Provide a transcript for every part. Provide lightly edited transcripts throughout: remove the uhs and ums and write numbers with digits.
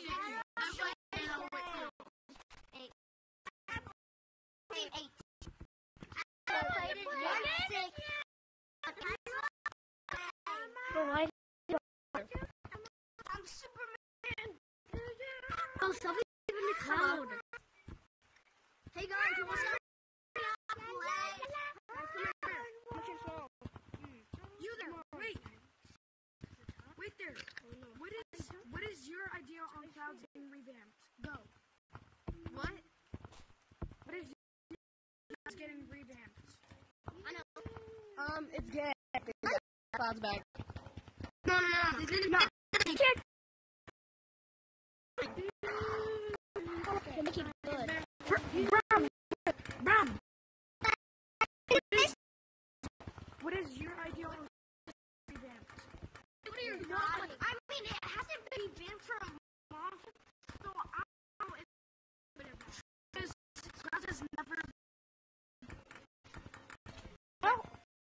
I'm Superman. Oh, somebody's in the cloud. Hey guys, what's up? You there? Wait there. What is your idea on clouds getting revamped? Go. What? What is clouds getting revamped? I know. It's good. Clouds back. No. What is your idea on revamped? I mean, it hasn't been revamped for a month, so I don't know if whatever. Because clouds has never. Well,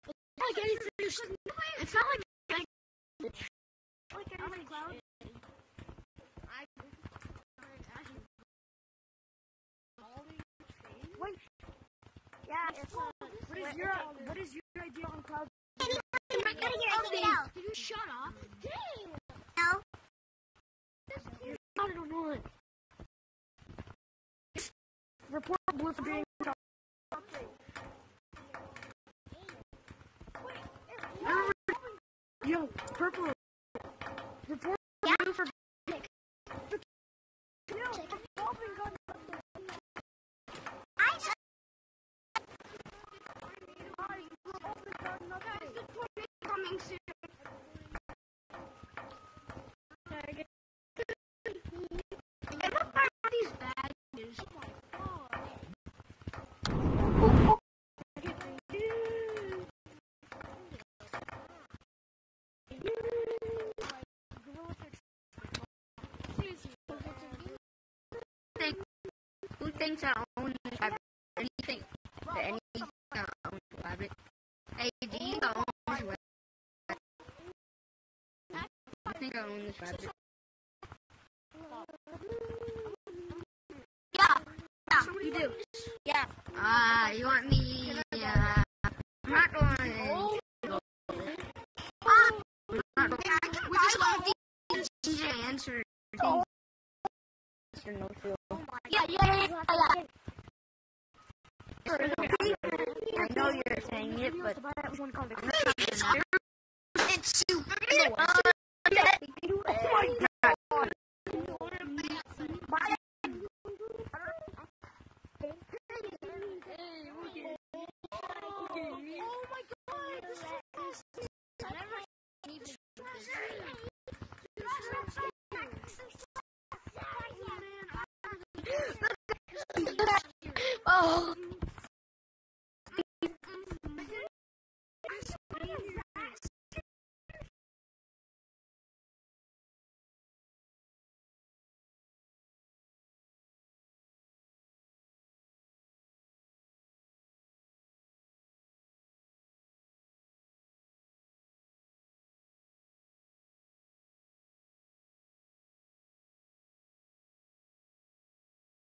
it's not like any cloud. Wait. Yeah, it's what is your idea on clouds? Did you shut up? No. You're not a one. Report blue for being shut up. Yo, purple. Report blue for coming soon. Get up by these badges. Who thinks I own this rabbit? Anything that anything I own this rabbit? Hey, do you own this rabbit? I think I own this rabbit. Yeah, you do. Yeah. You want me? Yeah. I'm not going to. We just want the answer. No feel. Yeah. I know you're saying it, but it's super. Oh my god. Oh.